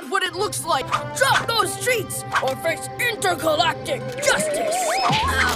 not what it looks like. Drop those treats or face intergalactic justice.